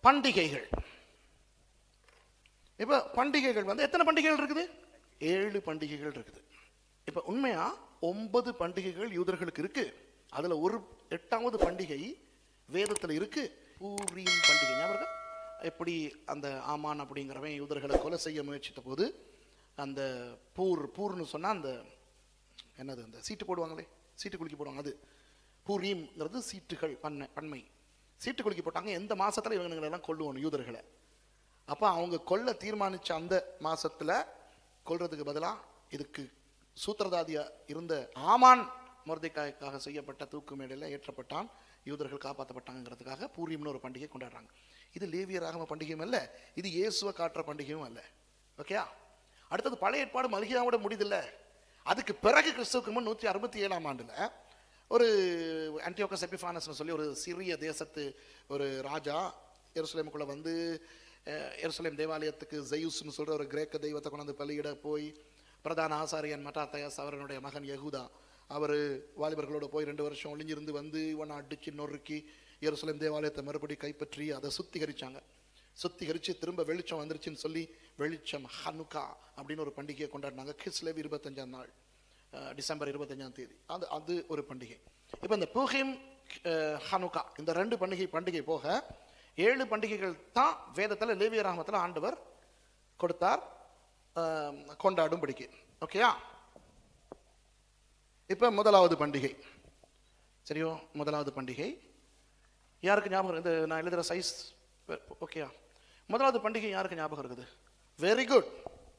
பண்டிகைகள். இப்ப பண்டிகைகள் வந்து எத்தனை பண்டிகைகள் இருக்குது? 7 பண்டிகைகள் இருக்குது. இப்ப உண்மையா 9 பண்டிகைகள் யூதர்களுக்கு இருக்கு. அதுல ஒரு 8வது பண்டிகை வேதத்துல இருக்கு, பூரீம் பண்டிகை. ஞாபகம்? எப்படி அந்த ஆமான் அப்படிங்கிறவன் யூதர்களை கொலை செய்ய முயற்சித்த போது அந்த பூர்னு சொன்னா அந்த என்னது, அந்த சீட்டு போடுவாங்களே, சீட்டு குலுக்கி போடுவாங்க, அது பூரீம்ங்கிறது சீட்டுகள், பன்மை. சீட்டு குலுக்கி போட்டாங்க, எந்த மாசத்துல இவங்களெல்லாம் கொல்லுவோம் யூதர்களை. அப்ப அவங்க கொல்ல தீர்மானிச்ச அந்த மாசத்துல கொல்றதுக்கு பதிலா இதுக்கு சூத்திரதாதியா இருந்த ஆமான் மொர்தெக்காய்க்காக செய்யப்பட்ட தூக்கு மேடையில் ஏற்றப்பட்டான், யூதர்கள் காப்பாற்றப்பட்டாங்கிறதுக்காக பூரீம்னு ஒரு பண்டிகை கொண்டாடுறாங்க. இது லேவியராகம பண்டிகையும் அல்ல, இது இயேசுவை காட்டுற பண்டிகையும் அல்ல. ஓகே. அடுத்தது பழைய ஏற்பாடு மல்கியாவோட முடிதில்லை. அதுக்கு பிறகு கிறிஸ்துவுக்கு முன் 167ஆம் ஆண்டுல ஒரு ஆன்டியோகஸ் எபிஃபானஸ்னு சொல்லி ஒரு சிறிய தேசத்து ஒரு ராஜா எருசலேமுக்குள்ள வந்து எருசலேம் தேவாலயத்துக்கு ஜெயுஸ்னு சொல்ற ஒரு கிரேக்க தெய்வத்தை கொண்டு பலியிட போய் பிரதான ஆசாரியன் மட்டாத்தயாஸ் அவருடைய மகன் யகுதா அவர் வாலிபர்களோட போய் 2 வருஷம் ஒளிஞ்சிருந்து வந்து இவனை அடிச்சு நொறுக்கி எருசலேம் தேவாலயத்தை மறுபடி கைப்பற்றி அதை சுத்திகரிச்சாங்க. சுத்திகரிச்சு திரும்ப வெளிச்சம் வந்துருச்சுன்னு சொல்லி வெளிச்சம் ஹனுக்கா அப்படின்னு ஒரு பண்டிகையை கொண்டாடினாங்க. கிஸ்லேவ் 25ஆம் நாள், டிசம்பர் 25ஆம் தேதி. அது ஒரு பண்டிகை. இப்போ இந்த பூஹிம் ஹனுக்கா இந்த 2 பண்டிகை போக 7 பண்டிகைகள் தான் வேதத்தில் லேவியராகமத்தில் ஆண்டவர் கொடுத்தார் கொண்டாடும்படிக்கு. ஓகேயா? இப்போ முதலாவது பண்டிகை, சரியோ? முதலாவது பண்டிகை யாருக்கு ஞாபகம்? இந்த நான் எழுதுகிற சைஸ் ஓகேயா? முதலாவது பண்டிகை யாருக்கு ஞாபகம் இருக்குது? Very good.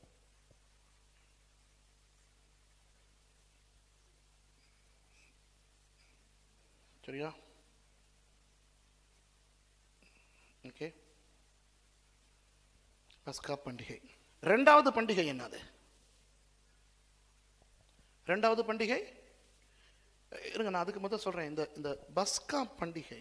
சரியா? ஓகே. பஸ்கா பண்டிகை. 2வது பண்டிகை என்னது? 2வது பண்டிகை இருங்க, நான் அதுக்கு முதல் சொல்றேன். இந்த பஸ்கா பண்டிகை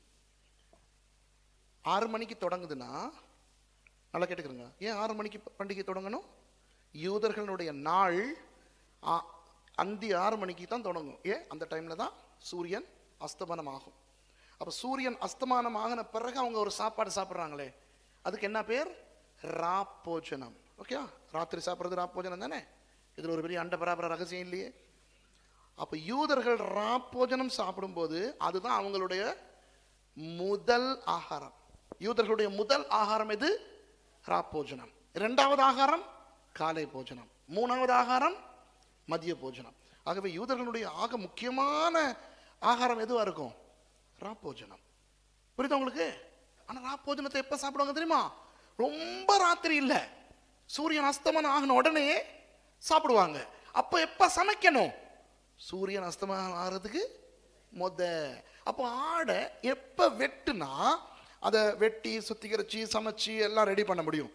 6 மணிக்கு தொடங்குதுன்னா, நல்லா கேட்டுக்கிறங்க, ஏன் 6 மணிக்கு பண்டிகை தொடங்கணும்? யூதர்களுடைய நாள் அந்தி 6 மணிக்கு தான் தொடங்கும். ஏன்? அந்த டைம்ல தான் சூரியன் அஸ்தமனம் ஆகும். அப்ப சூரியன் அஸ்தமானம் ஆகின பிறகு அவங்க ஒரு சாப்பாடு சாப்பிட்றாங்களே, அதுக்கு என்ன பேர்? ராப்போஜனம். ஓகே. ராத்திரி சாப்பிட்றது ராப்போஜனம் தானே. இதுல ஒரு பெரிய அண்ட பராபர ரகசியம் இல்லையே. அப்ப யூதர்கள் ராப்போஜனம் சாப்பிடும்போது அதுதான் அவங்களுடைய முதல் ஆகாரம். யூதர்களுடைய முதல் ஆகாரம் எது? ராப்போஜனம். 2வது ஆகாரம் காலை போஜனம். 3வது ஆகாரம் மதிய போஜனம். ஆகவே யூதர்களுடைய ஆக முக்கியமான ஆகாரம் எதுவா இருக்கும்? ராப்போஜனம். புரியுதா உங்களுக்கு? ஆனா ராப்போஜனத்தை எப்ப சாப்பிடுவாங்க தெரியுமா? ரொம்ப ராத்திரி இல்ல, சூரியன் அஸ்தமனம் ஆகின உடனே சாப்பிடுவாங்க. அப்ப எப்ப சமைக்கணும்? சூரியன் அஸ்தமனம் ஆகிறதுக்கு அப்போ ஆடை எப்ப வெட்டுனா அதை வெட்டி சுத்திகரிச்சு சமைச்சு எல்லாம் ரெடி பண்ண முடியும்?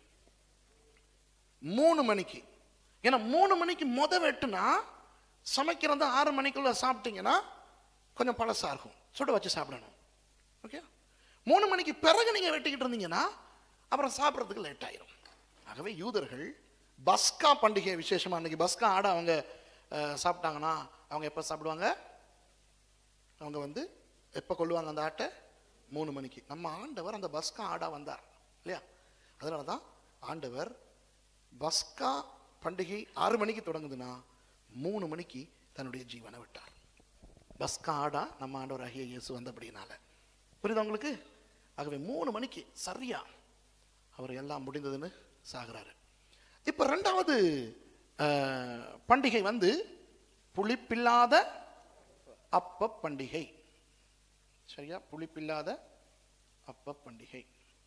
3 மணிக்கு. ஏன்னா 3 மணிக்கு வெட்டுனா சமைக்கிறது 6 மணிக்குள்ள சாப்பிட்டீங்கன்னா கொஞ்சம் பழசா இருக்கும், சுட வச்சு சாப்பிடணும். ஓகே. 3 மணிக்கு பிறகு நீங்க வெட்டிக்கிட்டு இருந்தீங்கன்னா அப்புறம் சாப்பிட்றதுக்கு லேட் ஆயிரும். ஆகவே யூதர்கள் பஸ்கா பண்டிகை விசேஷமா அன்னைக்கு பஸ்கா ஆடை அவங்க சாப்பிட்டாங்கன்னா அவங்க எப்ப சாப்பிடுவாங்க? அவங்க வந்து எப்ப கொள்ளுவாங்க அந்த ஆட்டை? 3 மணிக்கு. நம்ம ஆண்டவர் அந்த பஸ்கா ஆடா வந்தார் இல்லையா? அதனாலதான் ஆண்டவர் பஸ்கா பண்டிகை 6 மணிக்கு தொடங்குதுன்னா 3 மணிக்கு தன்னுடைய ஜீவனை விட்டார். பஸ்கா ஆடா நம்ம ஆண்டவர் ஆகிய இயேசு வந்தபடினால. புரியுதா உங்களுக்கு? ஆகவே 3 மணிக்கு சரியா அவர் எல்லாம் முடிந்ததுன்னு சாகிறாரு. இப்ப 2வது பண்டிகை வந்து புளிப்பில்லாத அப்ப பண்டிகை. சரியா? புளிப்பில்லாத அப்ப பண்டிகை.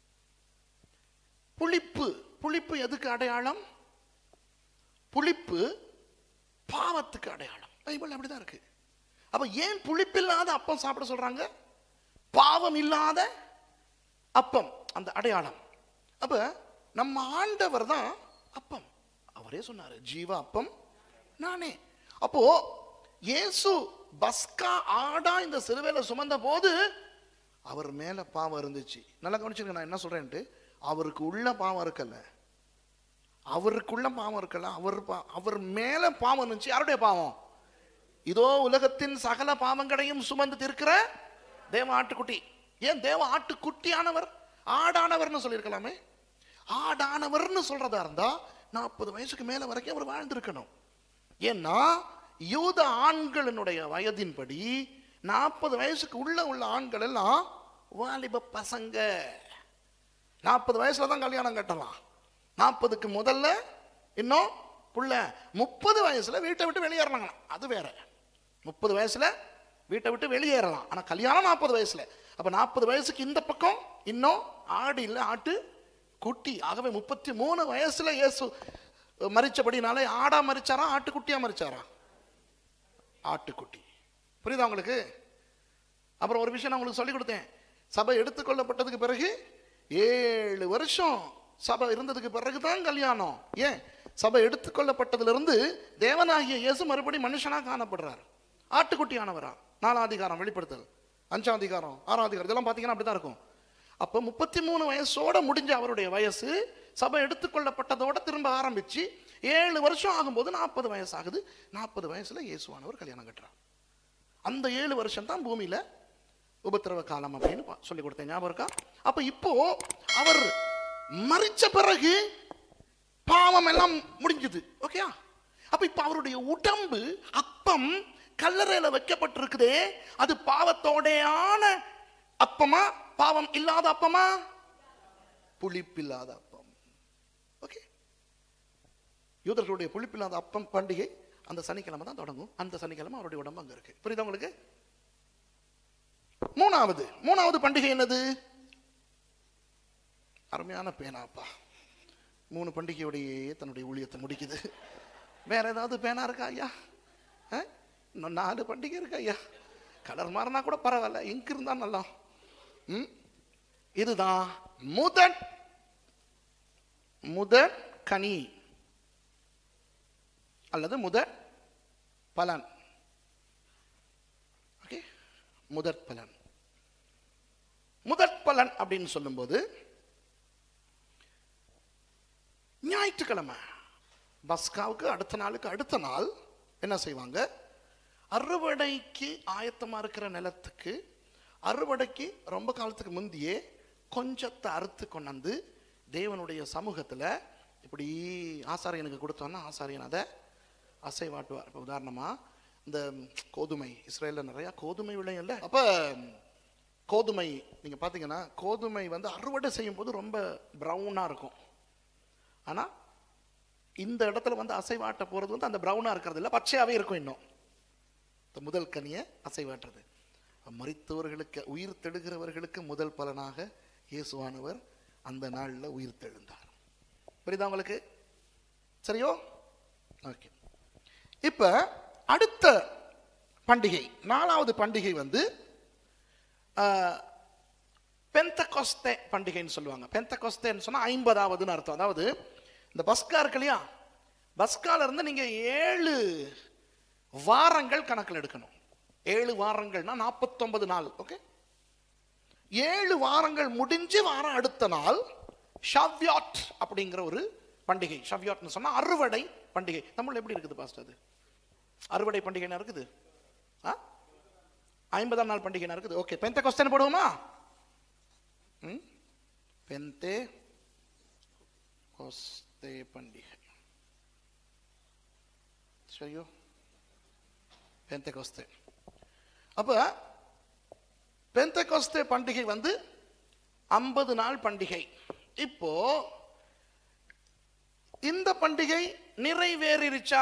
புளிப்பு எதுக்கு அடையாளம்? புளிப்பு பாவத்துக்கு அடையாளம். பைபிள் அப்படிதான் இருக்கு. அப்ப ஏன் புளிப்பில்லாத அப்பம் சாப்பிட சொல்றாங்க? பாவம் இல்லாத அப்பம் அந்த அடையாளம். அப்ப நம்ம ஆண்டவர் தான் அப்பம். அவரே சொன்னாரு, ஜீவ அப்பம் நானே. அப்போ இயேசு பஸ்கா ஆடா இந்த சிலுவையில சுமந்த போது அவர் மேல பாவம் இருந்துச்சு. நல்லா கவனிச்சிருங்க நான் என்ன சொல்றேன்ட்டு. அவருக்கு உள்ள பாவம் இருக்கல, அவருக்குள்ள பாவம் இருக்கல, அவர் மேல பாவம் இருந்துச்சு. யாருடைய பாவம்? இதோ உலகத்தின் சகல பாவங்களையும் சுமந்து தீர்க்கிற தேவ ஆட்டுக்குட்டி. ஏன் தேவ ஆட்டுக்குட்டியானவர்? ஆடானவர்னு சொல்லியிருக்கலாமே. ஆடானவர்னு சொல்றதா இருந்தா 40 வயசுக்கு மேல வரைக்கும் அவர் வாழ்ந்திருக்கணும். ஏன்னா யூத ஆண்களினுடைய வயதின்படி 40 வயசுக்கு உள்ள ஆண்கள் எல்லாம் வாலிப பசங்க. 40 வயசுல தான் கல்யாணம் கட்டலாம். 40க்கு முதல்ல இன்னும் புள்ள. 30 வயசுல வீட்டை விட்டு வெளியேறலாம். அது வேற. 30 வயசுல வீட்டை விட்டு வெளியேறலாம். ஆனா கல்யாணம் 40 வயசுல. அப்ப 40 வயசுக்கு இந்த பக்கம் இன்னும் ஆடு இல்ல, ஆட்டு குட்டி. ஆகவே 33 வயசுல இயேசு மரிச்சபடினாலே ஆடா மரிச்சாரா, ஆட்டுக்குட்டியா மரிச்சாரா? ஆட்டுக்குட்டி. புரியுதா உங்களுக்கு? அப்புறம் ஒரு விஷயம் நான் உங்களுக்கு சொல்லிக் கொடுத்தேன். சபை எடுத்துக்கொள்ளப்பட்டதுக்கு பிறகு 7 வருஷம் சபை இருந்ததுக்கு பிறகுதான் கல்யாணம். ஏன்? சபை எடுத்துக்கொள்ளப்பட்டதிலிருந்து தேவனாகிய இயேசு மறுபடி மனுஷனா காணப்படுறார். ஆட்டுக்குட்டியானவரா? 4ஆம் அதிகாரம் வெளிப்படுத்தல், 5ஆம் அதிகாரம், 6ஆம் அதிகாரம், இதெல்லாம் பார்த்தீங்கன்னா அப்படிதான் இருக்கும். அப்போ 33 வயசோட முடிஞ்ச அவருடைய வயசு சபை எடுத்துக்கொள்ளப்பட்டதோட திரும்ப ஆரம்பிச்சு 7 வருஷம் ஆகும்போது 40 வயசு ஆகுது. 40 வயசுல இயேசுவானவர் கல்யாணம் கட்டுறார். அந்த 7 வருஷம் தான் பூமியில உபத்திரவ காலம் அப்படின்னு சொல்லி கொடுத்தேன், ஞாபகம் இருக்கா? அப்ப இப்போ அவர் மரிச்ச பிறகு பாவம் எல்லாம் முடிஞ்சது. ஓகே? அப்ப இப்ப அவருடைய உடம்பு அப்பம் கல்லறையில வைக்கப்பட்டிருக்குதே, அது பாவத்தோடையான அப்பமா, பாவம் இல்லாத அப்பமா? புளிப்பில்லாத அப்பம். ஓகே? யூதர்களுடைய புளிப்பில்லாத அப்பம் பண்டிகை அந்த சனிக்கிழமை தான் தொடங்கும். அந்த சனிக்கிழமை அவருடைய உடம்பு அங்க இருக்கு. புரியுதா உங்களுக்கு? மூணாவது பண்டிகை என்னது? அருமையான பேனாப்பா. 3 பண்டிகையோடையே தன்னுடைய ஊழியத்தை முடிக்குது. வேற ஏதாவது பேனா இருக்கா ஐயா? இன்னும் 4 பண்டிகை இருக்கு ஐயா. கலர் மாறினா கூட பரவாயில்ல, இங்கு இருந்தா நல்லா. இதுதான் முதற் கனி அல்லது முதற் பலன். ஓகே? முதற் பலன். முதற் பலன் அப்படின்னு சொல்லும்போது ஞாயிற்றுக்கிழமை பஸ்காவுக்கு அடுத்த நாள் என்ன செய்வாங்க? அறுவடைக்கு ஆயத்தமா இருக்கிற நிலத்துக்கு அறுவடைக்கு ரொம்ப காலத்துக்கு முந்தையே கொஞ்சத்தை அறுத்து கொண்டாந்து தேவனுடைய சமூகத்துல இப்படி ஆசாரியனுக்கு கொடுத்தோன்னா ஆசாரியன் அதை அசைவாட்டுவார். இப்போ உதாரணமா இந்த கோதுமை, இஸ்ரேல்ல நிறைய கோதுமை விளையல்ல. அப்ப கோதுமை நீங்க பாத்தீங்கன்னா கோதுமை அறுவடை செய்யும் போது ரொம்ப பிரவுனா இருக்கும். ஆனா இந்த இடத்துல அசைவாட்ட போறது அந்த பிரவுனா இருக்கிறது இல்லை, பச்சையாவே இருக்கும். இன்னும் முதல் கனியை அசைவாட்டுறது. மரித்தவர்களுக்கு, உயிர் தெழுகிறவர்களுக்கு முதல் பலனாக இயேசுவானவர் அந்த நாளில் உயிர் தெழுந்தார். புரியுதா உங்களுக்கு? சரியோ? ஓகே. இப்ப அடுத்த பண்டிகை, 4வது பண்டிகை பெந்தகோஸ்தே பண்டிகைன்னு சொல்லுவாங்க. பெந்தகோஸ்தேன்னு சொன்னா 50வதுன்னு அர்த்தம். அதாவது இந்த பஸ்கா இருக்கு இல்லையா, பஸ்கால இருந்து நீங்க 7 வாரங்கள் கணக்கில் எடுக்கணும். 7 வாரங்கள்னா 49 நாள். ஓகே? 7 வாரங்கள் முடிஞ்சு வாரம் அடுத்த நாள் ஷவ்யாட் அப்படிங்கிற ஒரு பண்டிகை. ஷவ்யாட்னு சொன்னா அறுவடை பண்டிகை. தமிழ் எப்படி இருக்குது பாஸ்டர்? அது அறுவடை பண்டிகை இருக்குது. 50ஆம் நாள் பண்டிகை இருக்குது. ஓகே, பெந்தகோஸ்தே போடுவோமா? பெந்தகோஸ்தே பண்டிகை. சரியோ? பெந்தகோஸ்தே. அப்ப பெந்தகோஸ்தே பண்டிகை 50 நாள் பண்டிகை. இப்போ இந்த பண்டிகை நிறைவேறிருச்சா?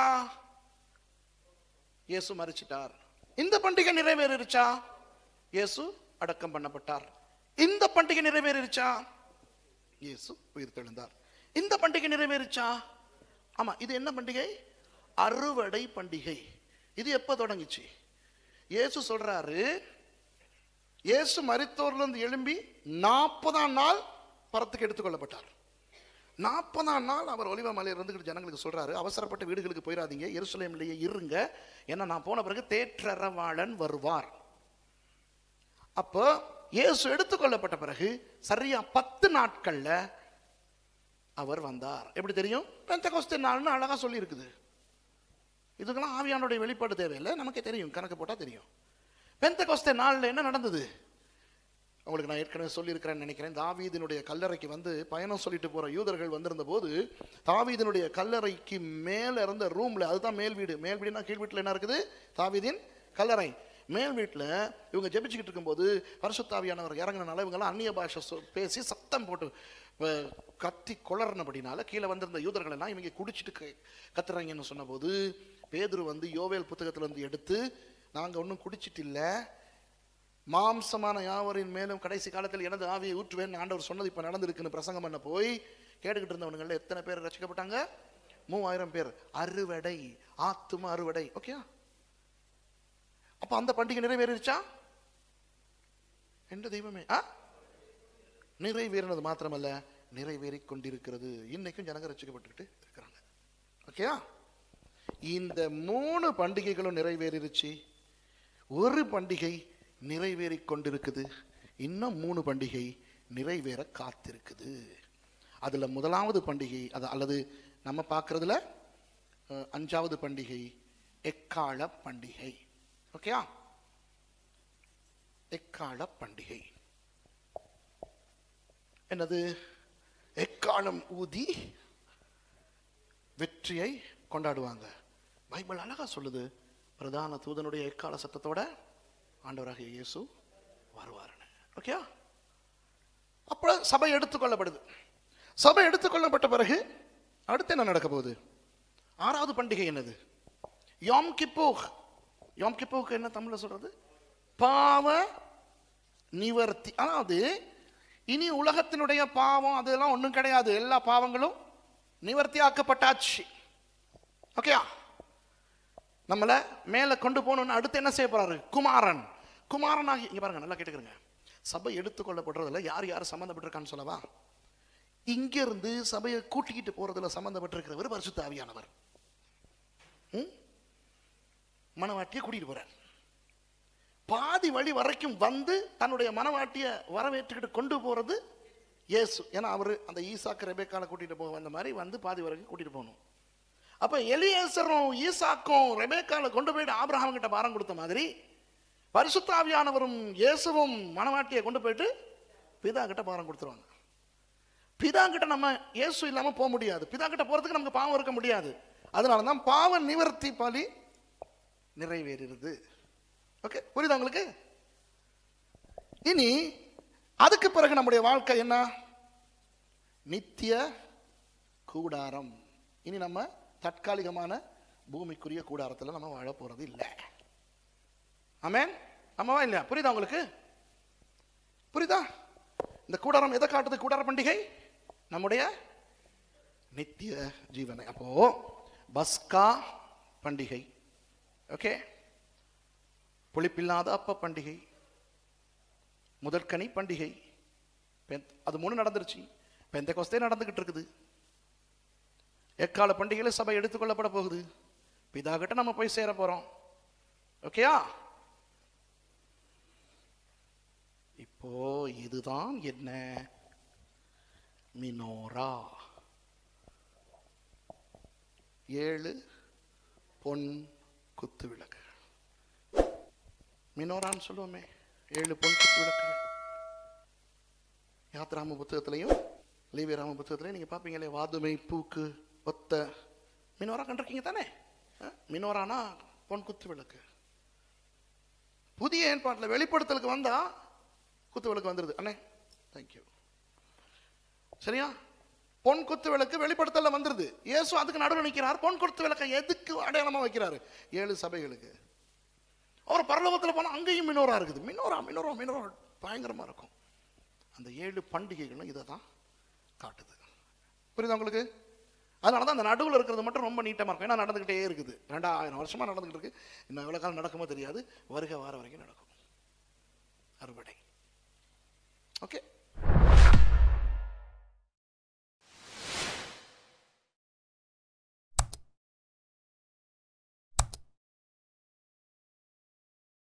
இயேசு மரிச்சிட்டார். இந்த பண்டிகை நிறைவேறிருச்சா? இயேசு அடக்கம் பண்ணப்பட்டார். இந்த பண்டிகை நிறைவேறிருச்சா? இயேசு உயிர் தெழுந்தார். இந்த பண்டிகை நிறைவேறிச்சா? ஆமா. இது என்ன பண்டிகை? அறுவடை பண்டிகை. இது எப்ப தொடங்குச்சு? இயேசு சொல்றாரு, இயேசு மரித்தோரிலிருந்து எழும்பி 40ஆம் நாள் பரத்துக்கு எடுத்துக்கொள்ளப்பட்டார். 40ஆம் நாள் அவர் ஒலிவ மலையில் இருந்துகிட்டு ஜனங்களுக்கு சொல்றாரு, அவசரப்பட்டு வீடுகளுக்கு போயிடாதீங்க, எருசலேமிலேயே இருங்க, ஏன்னா நான் போன பிறகு தேற்றரவாளன் வருவார். அப்போ இயேசு எடுத்துக்கொள்ளப்பட்ட பிறகு சரியா 10 நாட்கள்ல அவர் வந்தார். எப்படி தெரியும்? பெந்தகோஸ்தே நாள்னு அழகா சொல்லி இருக்குது. இதுக்கெல்லாம் ஆவியானுடைய வெளிப்பாடு தேவையில்லை, நமக்கே தெரியும், கணக்கு போட்டா தெரியும். பெந்தகோஸ்தே நாள்ல என்ன நடந்தது? உங்களுக்கு நான் ஏற்கனவே சொல்லியிருக்கிறேன்னு நினைக்கிறேன். தாவீதினுடைய கல்லறைக்கு வந்து பயணம் சொல்லிட்டு போகிற யூதர்கள் வந்திருந்த போது தாவீதினுடைய கல்லறைக்கு மேலே இருந்த ரூமில், அதுதான் மேல் வீடு. மேல் வீடுனா கீழ் வீட்டில் என்ன இருக்குது? தாவீதின் கல்லறை. மேல் வீட்டில் இவங்க ஜெபிச்சுக்கிட்டு இருக்கும்போது பரிசுத்தாவியானவர் இறங்கினால இவங்கெல்லாம் அந்நிய பாஷை பேசி சத்தம் போட்டு கத்தி கொளறினபடினால கீழே வந்திருந்த யூதர்கள் எல்லாம் இவங்க குடிச்சிட்டு கத்துறாங்கன்னு சொன்னபோது பேதுரு வந்து யோவேல் புத்தகத்திலிருந்து எடுத்து, நாங்கள் ஒன்றும் குடிச்சிட்டு இல்லை, மாம்சமான யாவரின் மேலும் கடைசி காலத்தில் எனது ஆவியை ஊற்றுவேன் ஆண்டவர் சொன்னது இப்போ நடந்திருக்குன்னு பிரசங்கம் பண்ண போய் கேட்டுக்கிட்டு இருந்தவனுங்கள எத்தனை பேர் ரசிக்கப்பட்டாங்க? 3000 பேர். அறுவடை, ஆத்தும அறுவடை. ஓகே, அப்ப அந்த பண்டிகை நிறைவேறிச்சா? என்ற தெய்வமே நிறைவேறினது மாத்திரமல்ல, நிறைவேறி கொண்டிருக்கிறது. இன்னைக்கும் ஜனங்க ரசிக்கப்பட்டுக்கிட்டு இருக்கிறாங்க. ஓகே, இந்த 3 பண்டிகைகளும் நிறைவேறிருச்சு. ஒரு பண்டிகை நிறைவேறி கொண்டிருக்குது, இன்னும் 3 பண்டிகை நிறைவேற காத்திருக்குது. அதுல முதலாவது பண்டிகை அல்லது நம்ம பார்க்கறதுல 5வது பண்டிகை எக்கால பண்டிகை. ஓகே, எக்கால பண்டிகை என்னது? எக்காலம் ஊதி வெற்றியை கொண்டாடுவாங்க. பைபிள் அழகா சொல்லுது, பிரதான தூதனுடைய எக்கால சத்தத்தோட ஆண்டவராகிய இயேசு வருவாருன்னு. ஓகே, அப்ப சபை எடுத்துக்கொள்ளப்படுது. சபை எடுத்துக்கொள்ளப்பட்ட பிறகு அடுத்து என்ன நடக்க போகுது? 6வது பண்டிகை என்னது? யோம் கிப்பூர். யோம் கிப்பூருக்கு என்ன தமிழ்ல சொல்றது? பாவ நிவர்த்தி. அதாவது இனி உலகத்தினுடைய பாவம் அதெல்லாம் ஒன்றும் கிடையாது, எல்லா பாவங்களும் நிவர்த்தி ஆக்கப்பட்டாச்சு. ஓகே, நம்மளை மேலே கொண்டு போகணும்னு அடுத்து என்ன செய்ய போறாரு? குமாரன். குமாரனாகி, இங்க பாருங்க, நல்லா கேட்டுக்கிறங்க. சபை எடுத்துக்கொள்ளப்படுறதுல யார் யார் சம்பந்தப்பட்டிருக்கான்னு சொல்லவா? இங்கிருந்து சபையை கூட்டிக்கிட்டு போறதுல சம்பந்தப்பட்டிருக்கிறவர் பரிசுத்த ஆவியானவர். மனவாட்டியை கூட்டிட்டு போறார். பாதி வழி வரைக்கும் வந்து தன்னுடைய மனவாட்டியை வரவேற்றுக்கிட்டு கொண்டு போறது இயேசு. ஏன்னா அவரு அந்த ஈசாக்கு ரெபேக்கால கூட்டிட்டு போக வந்த மாதிரி வந்து பாதி வரைக்கும் கூட்டிட்டு போகணும். அப்ப எலியேசரும் ஈசாக்கும் ரெபேக்கால கொண்டு போயிட்டு ஆபிரகாம் கிட்ட பாரம் கொடுத்த மாதிரி பரிசுத்த ஆவியானவரும் இயேசுவும் மனவாட்டியை கொண்டு போயிட்டு பிதா கிட்ட பாரம் கொடுத்துருவாங்க. பிதா கிட்ட நம்ம இயேசு இல்லாம போக முடியாது. பிதா கிட்ட போறதுக்கு நமக்கு பாவம் இருக்க முடியாது. அதனாலதான் பாவ நிவர்த்தி பலி நிறைவேறுகிறது. ஓகே, புரியுதா உங்களுக்கு? இனி அதுக்கு பிறகு நம்முடைய வாழ்க்கை என்ன? நித்திய கூடாரம். இனி நம்ம தற்காலிகமான பூமிக்குரிய கூடாரத்தில் நம்ம வாழ போறது இல்லை. ஆமென். ஆமாவா இல்லையா? புரியுதா உங்களுக்கு? புரியுதா? இந்த கூடாரம் எதை காட்டுது? கூடார பண்டிகை நம்முடைய நித்திய ஜீவனை. அப்போ பஸ்கா பண்டிகை, ஓகே, புளிப்பில்லாத அப்ப பண்டிகை, முதற்கனி பண்டிகை, அது 3 நடந்துருச்சு. பெந்தெகோஸ்தே நடந்துகிட்டு இருக்குது. எக்கால பண்டிகையில சபை எடுத்துக்கொள்ளப்பட போகுது. பிதா கிட்ட நம்ம போய் சேர போறோம். ஓகேயா? இப்போ இதுதான் என்ன? மினோரா. 7 பொன் குத்து விளக்கு. மினோரான்னு சொல்லுவோமே, 7 பொன் குத்து விளக்கு. யாத்ராம புத்தகத்திலையும் லேவியராம புத்தகத்திலையும் நீங்க பாப்பீங்களே, வாதுமை பூக்கு ஒத்த மினோரா கண்டிருக்கீங்க தானே? மினோரானா பொன் குத்து விளக்கு. புதிய ஏற்பாட்டில் வெளிப்படுத்தலுக்கு வந்தா குத்து விளக்கு வந்துருது. அண்ணே தேங்க்யூ. சரியா? பொன் குத்து விளக்கு வெளிப்படுத்தல வந்துருது. இயேசு அதுக்கு நடுவில் நிற்கிறார். பொன் குத்து விளக்கை எதுக்கு அடையாளமா வைக்கிறாரு? 7 சபைகளுக்கு. அவர் பரலோகத்தில் போனா அங்கேயும் மினோரா இருக்குது. மினோரா மினோரா மினோரா பயங்கரமா இருக்கும். அந்த 7 பண்டிகைகளும் இதை தான் காட்டுது. புரியுதா உங்களுக்கு? அதனாலதான் அந்த நடுவில் இருக்கிறது மட்டும் ரொம்ப நீட்டமா இருக்கும். ஏன்னா நடந்துகிட்டே இருக்குது. 2000 வருஷமா நடந்துகிட்டு இருக்கு. இன்னும் எவ்வளவு காலம் நடக்குமோ தெரியாது. வருகை வார வரைக்கும் நடக்கும் அறுவடை. ஓகே.